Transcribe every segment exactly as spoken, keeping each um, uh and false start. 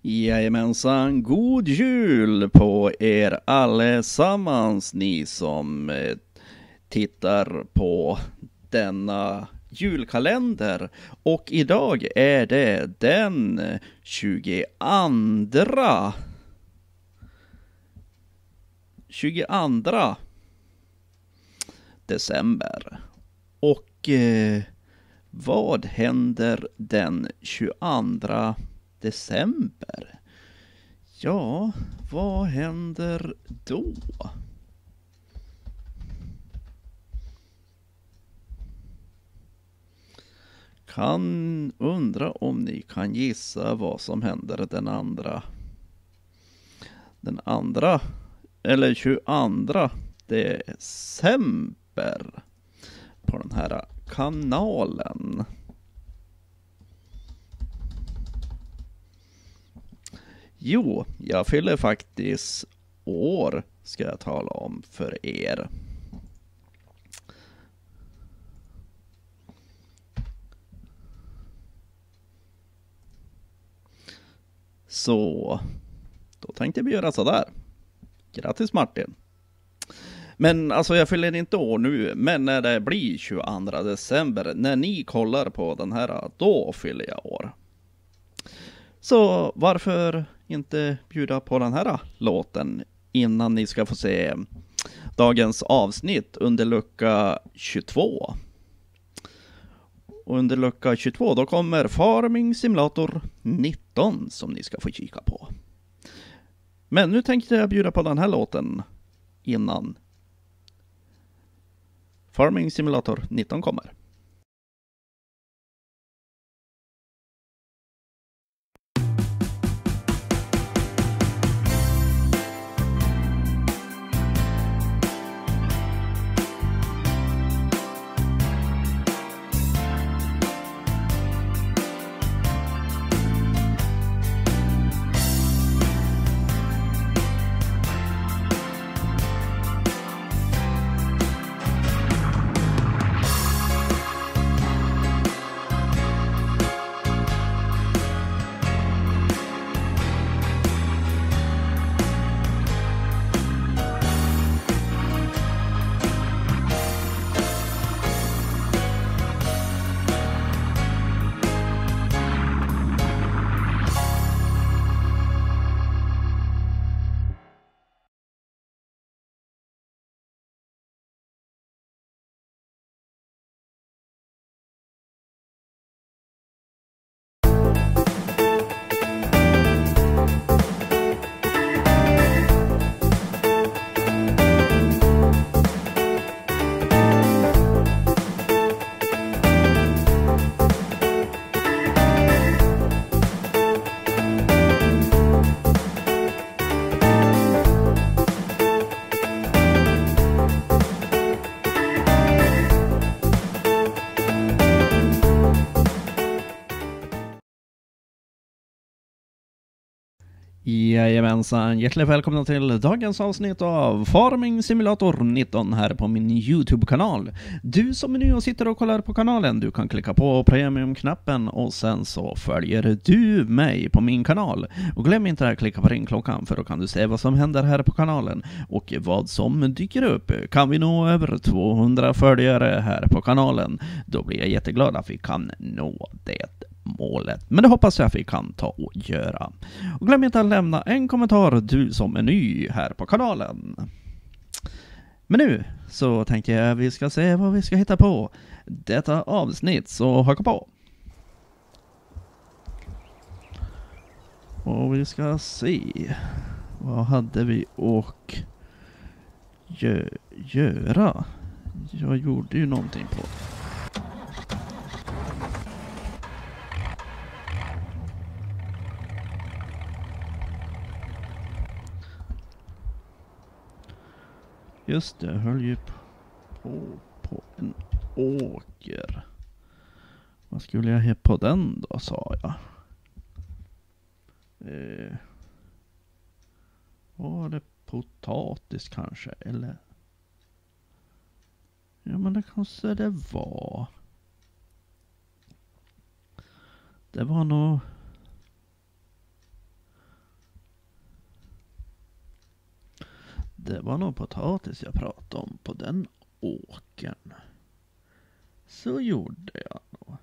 Jajamensan, god jul på er allesammans ni som eh, tittar på denna julkalender. Och idag är det den tjugoandra tjugoandra december. Och eh, vad händer den tjugoandra december? Ja, vad händer då? Kan undra om ni kan gissa vad som händer den andra den andra eller tjugoandra december på den här kanalen. Jo, jag fyller faktiskt år, ska jag tala om för er. Så, då tänkte vi göra så där. Grattis Martin. Men alltså jag fyller inte år nu, men när det blir tjugoandra december, när ni kollar på den här, då fyller jag år. Så varför inte bjuda på den här låten innan ni ska få se dagens avsnitt under lucka tjugotvå. Och under lucka tjugotvå då kommer Farming Simulator nitton som ni ska få kika på. Men nu tänkte jag bjuda på den här låten innan Farming Simulator nitton kommer. Jajamensan, hjärtligt välkomna till dagens avsnitt av Farming Simulator nitton här på min YouTube-kanal. Du som är ny och sitter och kollar på kanalen, du kan klicka på premium-knappen och sen så följer du mig på min kanal. Och glöm inte att klicka på ringklockan för då kan du se vad som händer här på kanalen och vad som dyker upp. Kan vi nå över tvåhundra följare här på kanalen, då blir jag jätteglad att vi kan nå det målet. Men det hoppas jag att vi kan ta och göra. Och glöm inte att lämna en kommentar du som är ny här på kanalen. Men nu så tänkte jag att vi ska se vad vi ska hitta på detta avsnitt, så haka på. Och vi ska se vad hade vi och gö göra. Jag gjorde ju någonting på. Just det, jag höll ju på på en åker. Vad skulle jag ha på den då, sa jag. Eh, var det potatis kanske, eller? Ja, men det kanske det var. Det var nog... var nog potatis jag pratade om på den åkern. Så gjorde jag nog.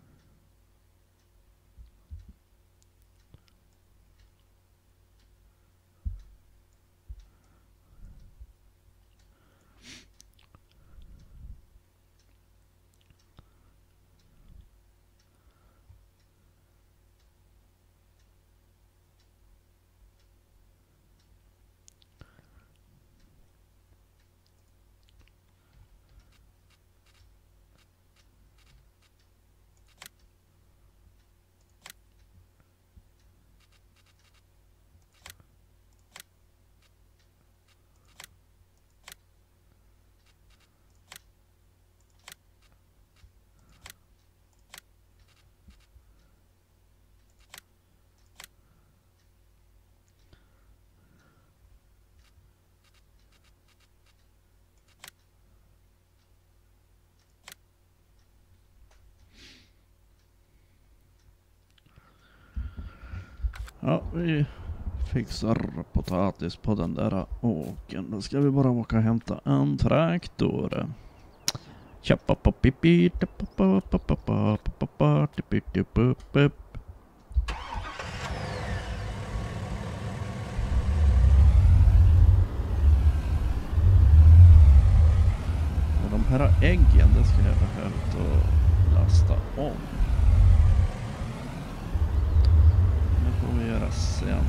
Ja, vi fixar potatis på den där åken. Då ska vi bara åka och hämta en traktor. Och de här äggen, det skulle jag behövt att lasta om. Det får vi göra sen.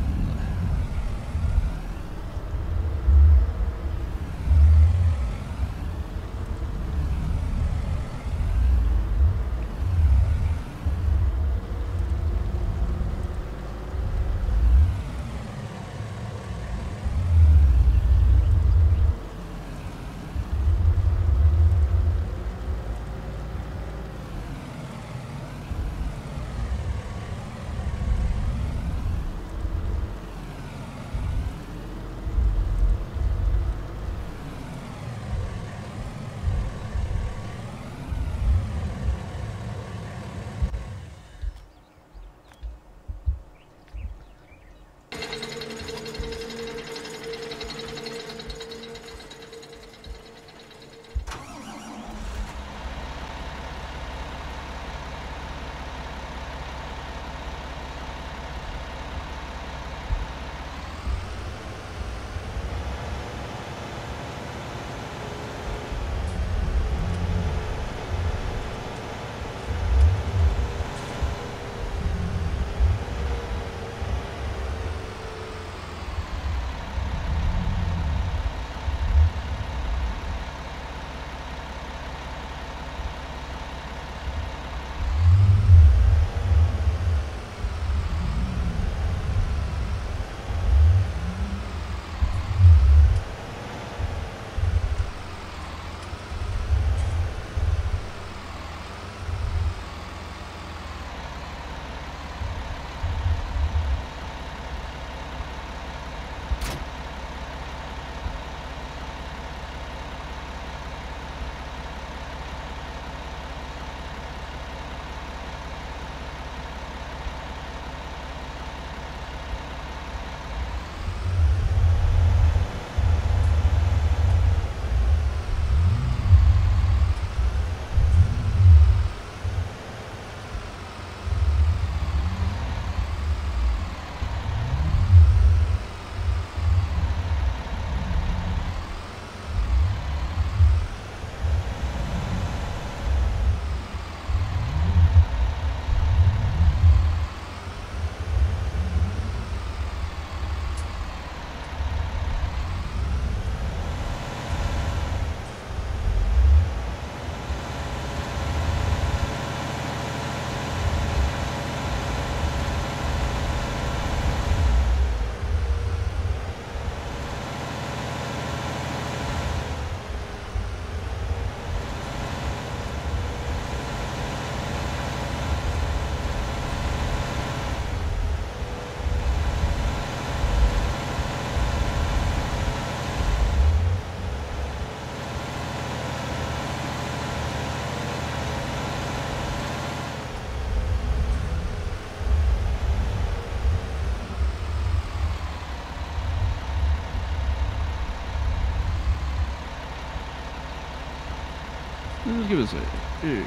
Nu ska vi se. Uh.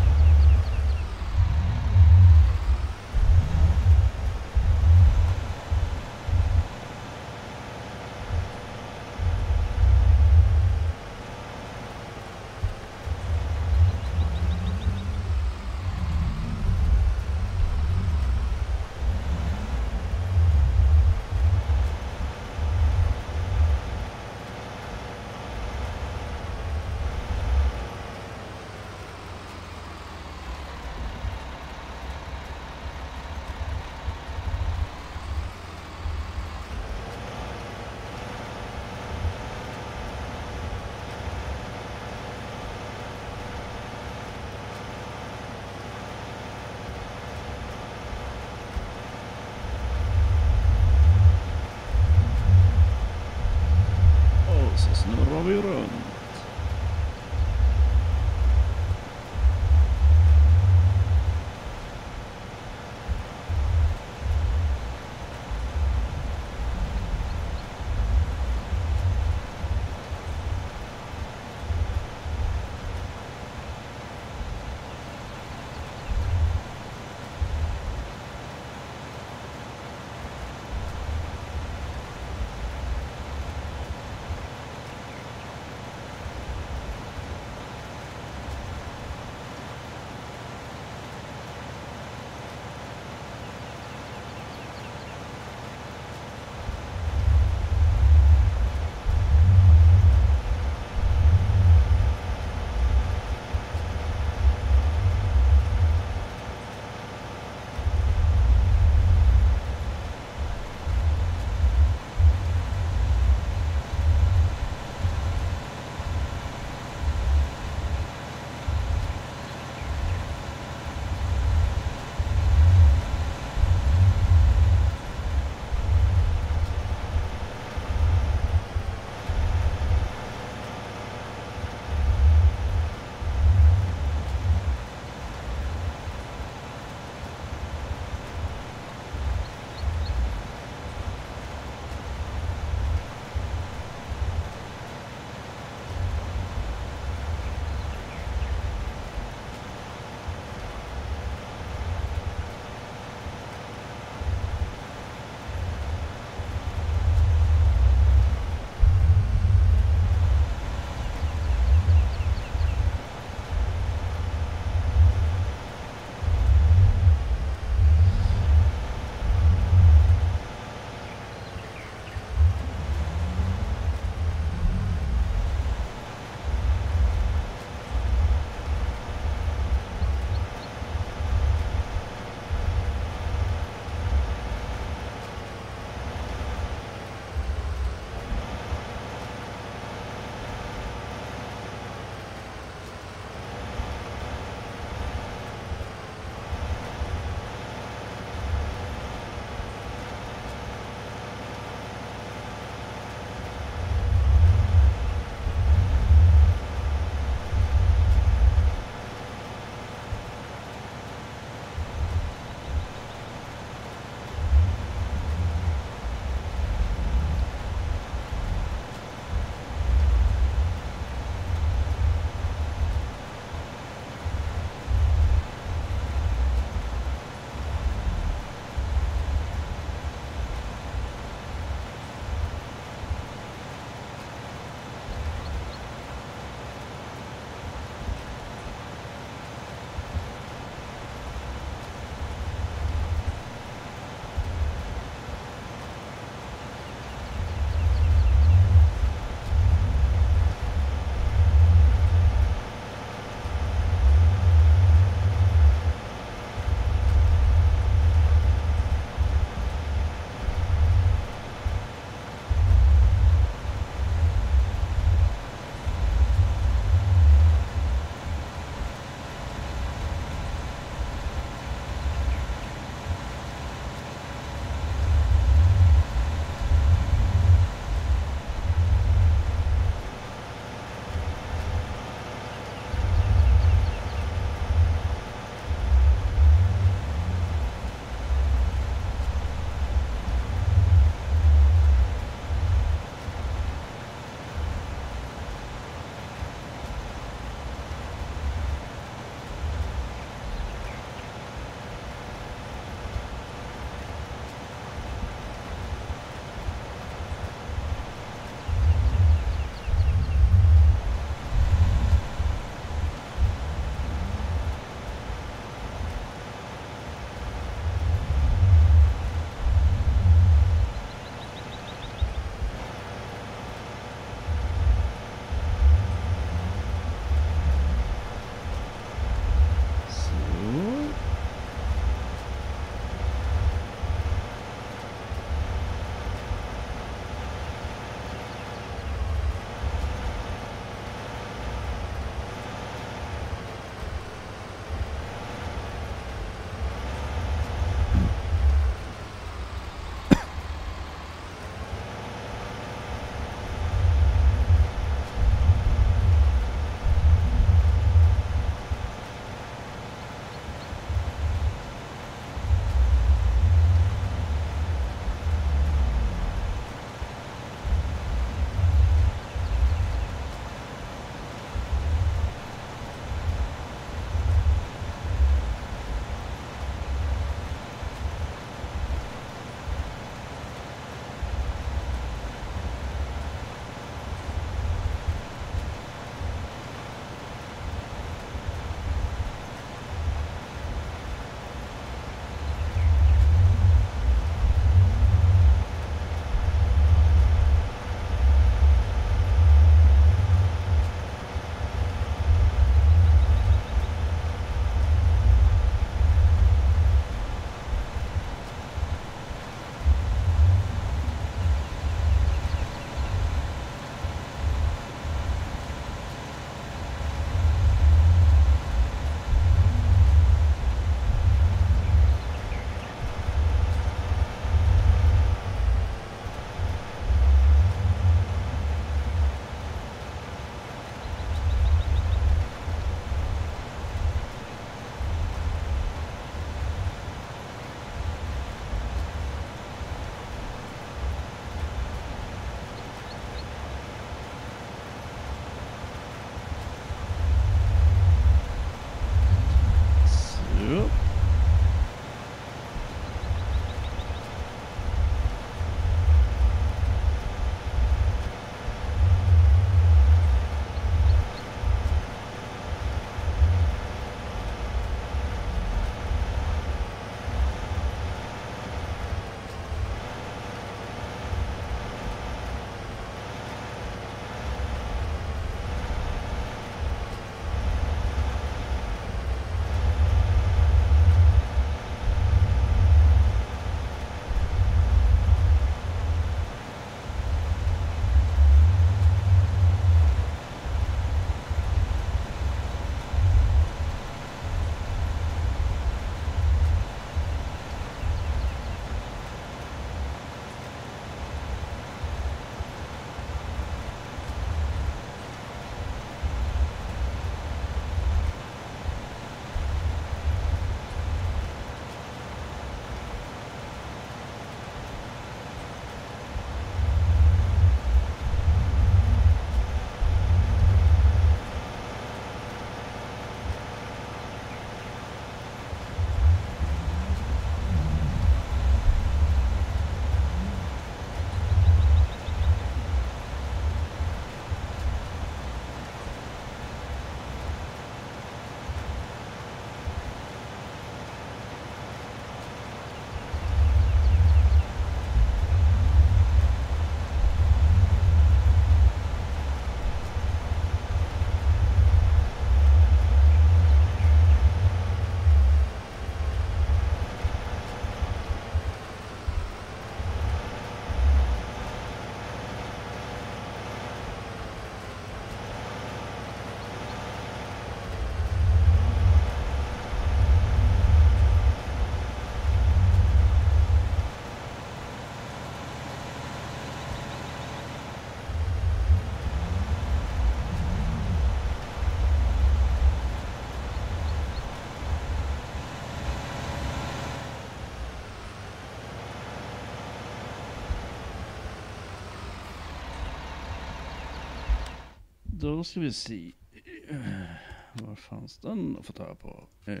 Då ska vi se. Vad fanns den att få ta på? Eh.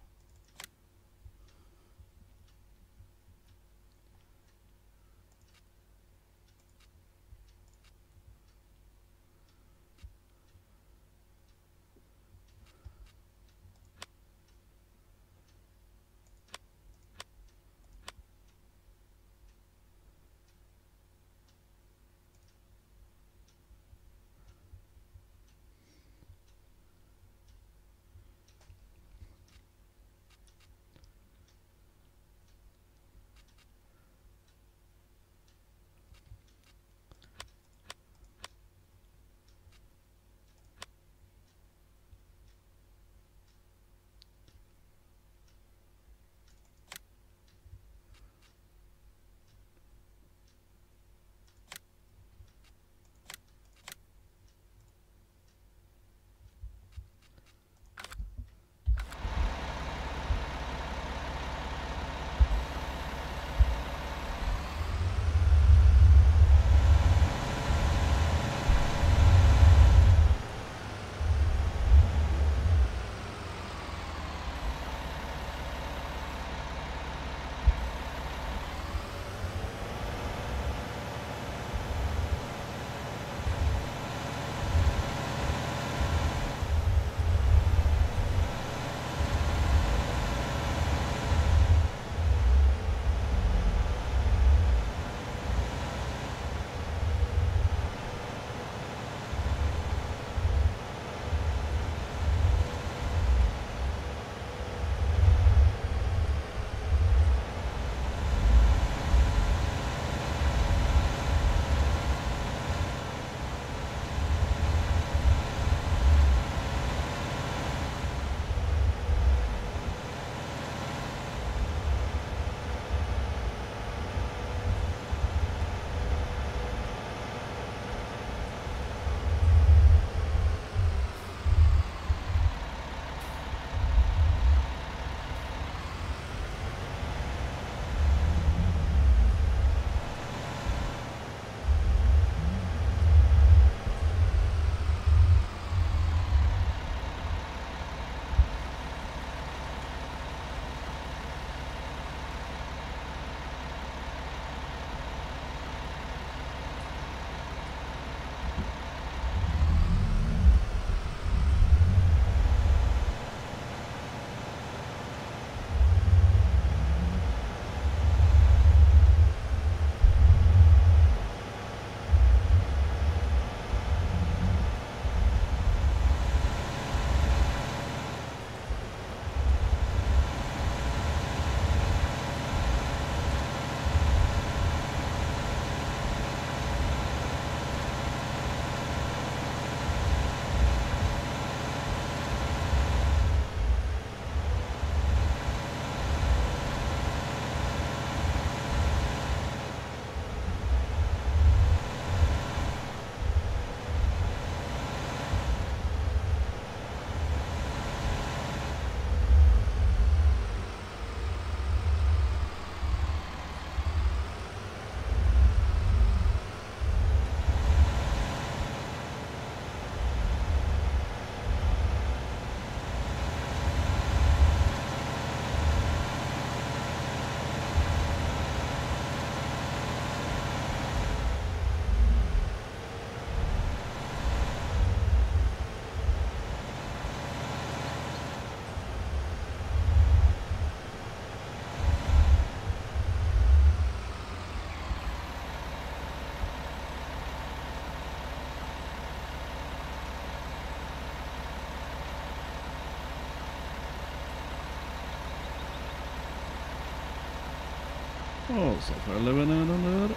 Och så fäller vi ner den där.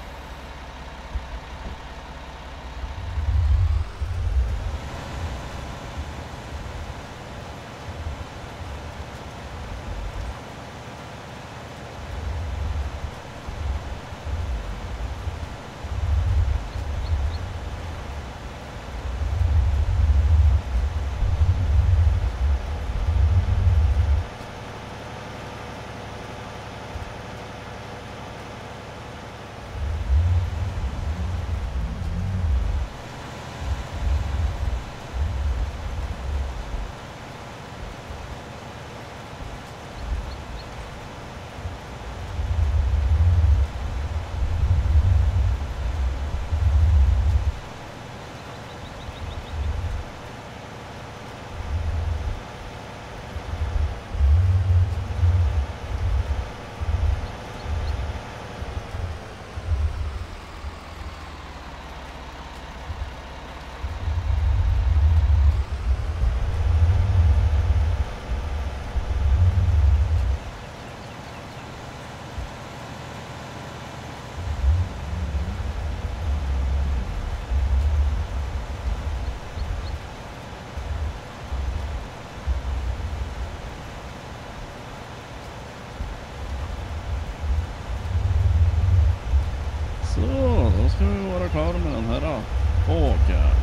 vara klar med den här åkern.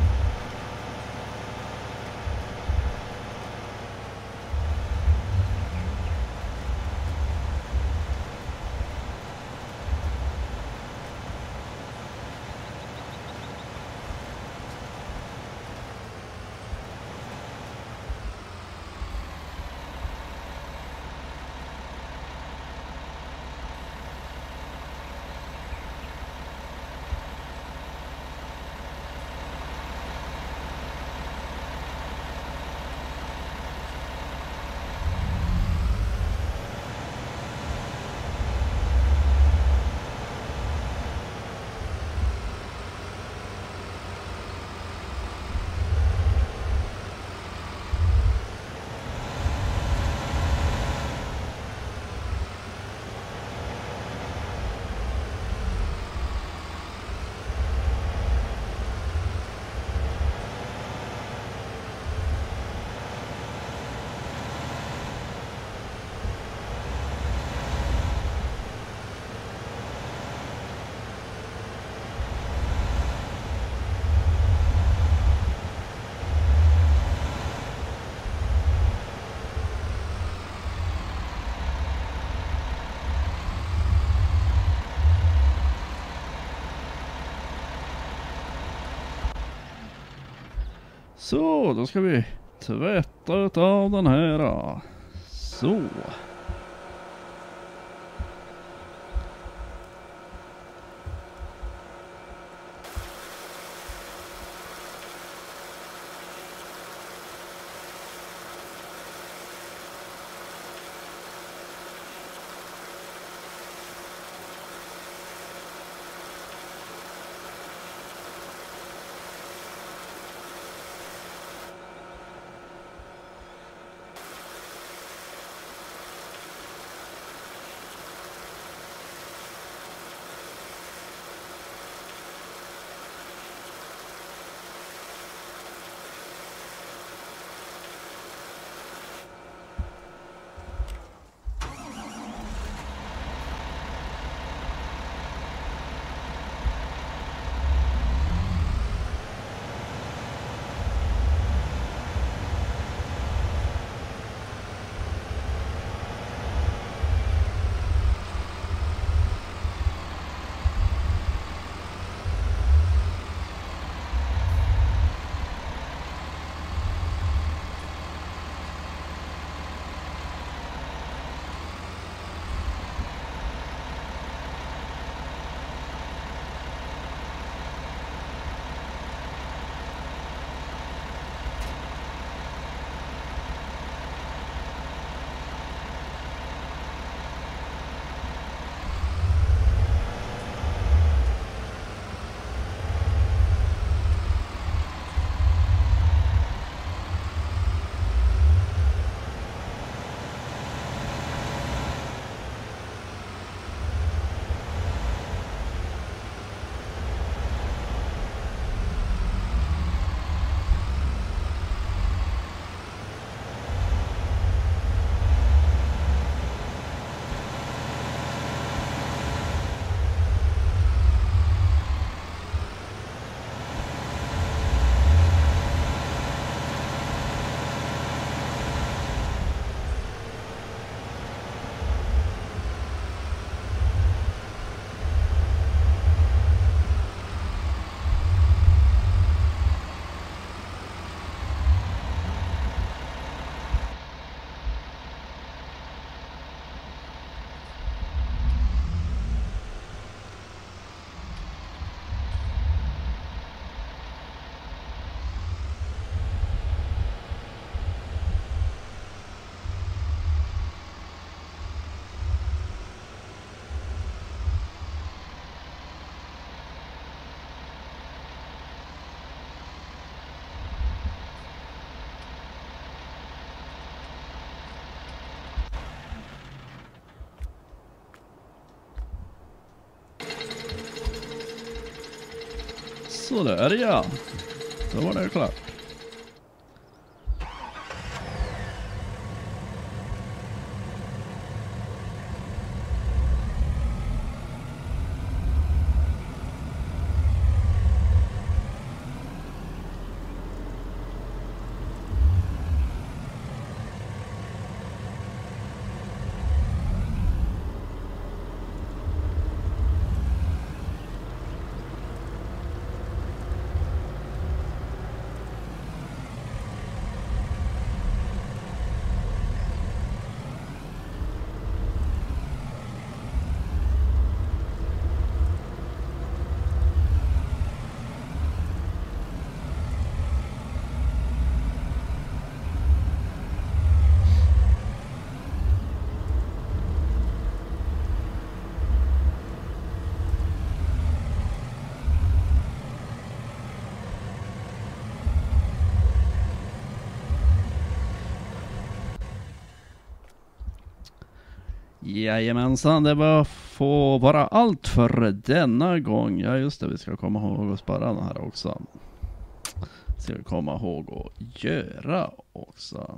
Så, då ska vi tvätta av den här. Så. Så där ja. Då var det klart. Jajamensan, det var få vara allt för denna gång. Ja just det, vi ska komma ihåg att spara den här också. Ska vi komma ihåg att göra också.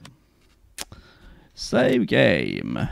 Save game.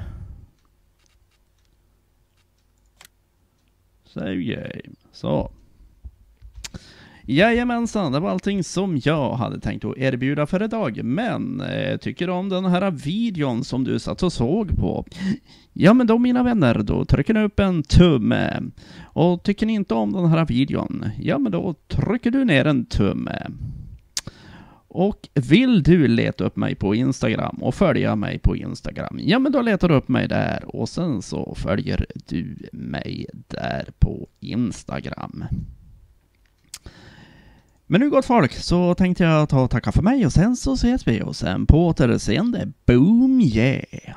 Save game. Så. Jajamensan, det var allting som jag hade tänkt att erbjuda för idag. Men eh, tycker du om den här videon som du satt och såg på? Ja men då mina vänner, då trycker ni upp en tumme. Och tycker ni inte om den här videon? Ja men då trycker du ner en tumme. Och vill du leta upp mig på Instagram och följa mig på Instagram? Ja men då letar du upp mig där och sen så följer du mig där på Instagram. Men nu gott folk, så tänkte jag ta och tacka för mig och sen så ses vi och sen på återseende. Boom yeah!